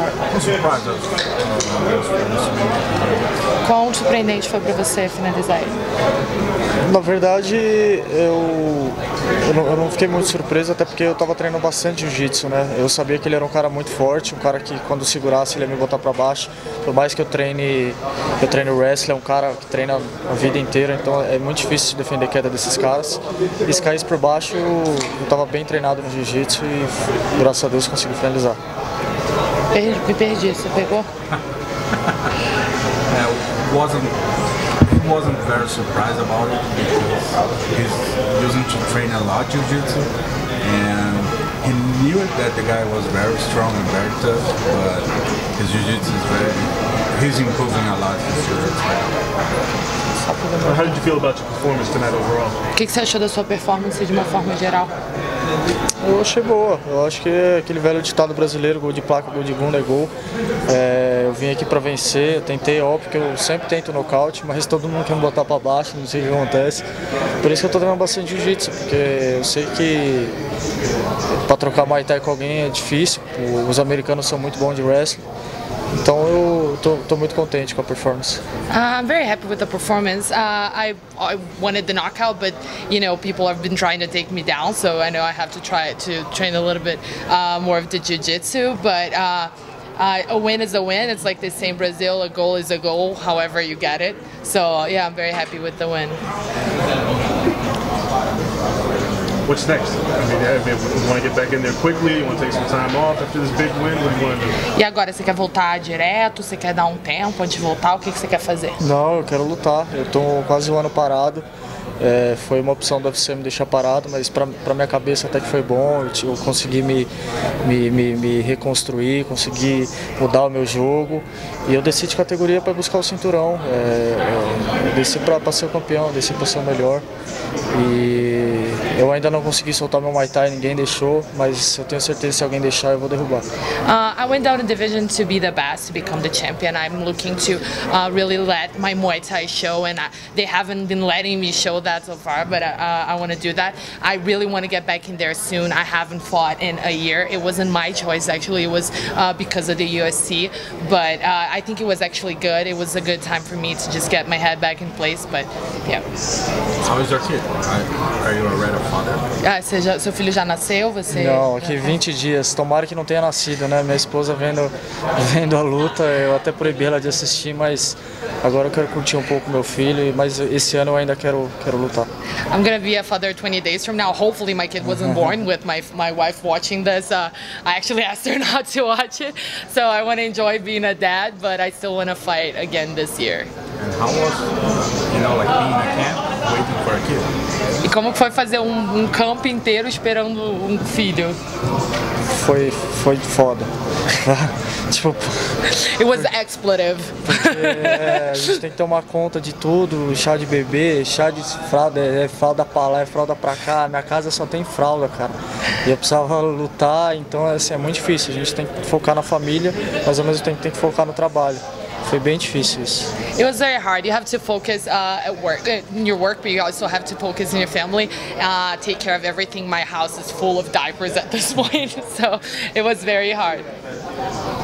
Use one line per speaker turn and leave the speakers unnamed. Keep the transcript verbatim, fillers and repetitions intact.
Quão surpreendente foi para você finalizar ele?
Na verdade, eu, eu, não, eu não fiquei muito surpreso, até porque eu estava treinando bastante jiu-jitsu, né? Eu sabia que ele era um cara muito forte, um cara que quando segurasse ele ia me botar para baixo. Por mais que eu treine, eu treine wrestling, é um cara que treina a vida inteira, então é muito difícil de defender a queda desses caras. E se caísse por baixo, eu estava bem treinado no jiu-jitsu e graças a Deus consegui finalizar.
Per, me perdi, você pegou?
Yeah, wasn't he wasn't very surprised about it because he's using to train a lot jiu-jitsu and he knew that the guy was very strong and very tough, but his jiu-jitsu is very he's improving a lot this year.
How did you feel about your performance tonight overall?
O que, que você achou da sua performance de uma forma geral?
Eu achei boa, eu acho que aquele velho ditado brasileiro, gol de placa, gol de bunda é gol. É, eu vim aqui para vencer, eu tentei, óbvio que eu sempre tento nocaute, mas todo mundo quer me botar para baixo, não sei o que acontece. Por isso que eu tô treinando bastante jiu-jitsu, porque eu sei que para trocar Muay Thai com alguém é difícil, os americanos são muito bons de wrestling. Então eu tô, tô muito contente com a performance.
Uh, I'm very happy with the performance. Uh, I, I wanted the knockout, but you know people have been trying to take me down, so I know I have to try to train a little bit uh, more of the jiu-jitsu. But uh, uh, a win is a win. It's like they say in Brazil, a goal is a goal, however you get it. So yeah, I'm very happy with the win.
What's next? I mean, I mean, you want to get back in there quickly? You want to take some time off after this big win? What do you want to do?
E agora, você quer voltar direto? Você quer dar um tempo antes de voltar? O que, que você quer fazer?
Não, eu quero lutar. Eu tô quase um ano parado. É, foi uma opção do U F C me deixar parado, mas para minha cabeça até que foi bom. Eu, eu consegui me, me, me, me reconstruir, consegui mudar o meu jogo. E eu desci de categoria para buscar o cinturão. É, eu desci para ser o campeão, desci para ser o melhor. E eu ainda não consegui soltar meu Muay Thai, ninguém deixou, mas eu tenho certeza que se alguém deixar eu vou derrubar.
Uh, I went down in division to be the best, to become the champion. I'm looking to uh, really let my Muay Thai show, and I, they haven't been letting me show that so far, but uh, I want to do that. I really want to get back in there soon. I haven't fought in a year. It wasn't my choice, actually. It was uh, because of the U F C, but uh, I think it was actually good. It was a good time for me to just get my head back in place, but yeah.
How is your kid? Are you already a father?
Ah, você já, seu filho já nasceu? Você...
Não, aqui vinte dias. Tomara que não tenha nascido, né? Minha esposa vendo, vendo a luta, eu até proibi ela de assistir, mas agora eu quero curtir um pouco meu filho, mas esse ano eu ainda quero, quero lutar.
I'm gonna be a father twenty days from now. Hopefully my kid wasn't born with my my wife watching this. Uh, I actually asked her not to watch it, so I want to enjoy being a dad, but I still want to fight again this year.
And how was, you know, like being a camp, waiting for a kid?
E como foi fazer um, um campo inteiro esperando um filho?
Foi, foi foda. Tipo,
It was expletive.
é, a gente tem que tomar conta de tudo, chá de bebê, chá de fralda, é fralda pra lá, é fralda pra cá, minha casa só tem fralda, cara. E eu precisava lutar, então assim, é muito difícil, a gente tem que focar na família, mas ao mesmo tempo tem que focar no trabalho. Foi bem difícil isso.
It was very hard. You have to focus uh, at work, in your work, but you also have to focus in your family, uh, take care of everything. My house is full of diapers at this point, so it was very hard.